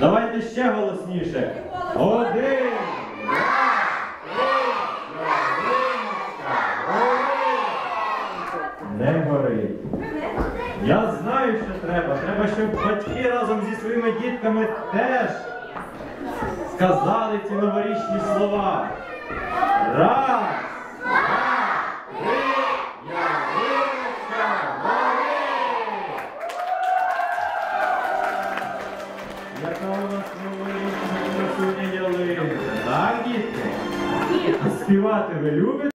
Давайте ще голосніше. Один. Не горить. Я знаю, що треба. Треба, щоб батьки разом зі своїми дітками теж сказали ці новорічні слова. Раз, два, три, ялиночка горить! Яка у нас новорічна красуня ялинка, так, дітки? А співати ви любите?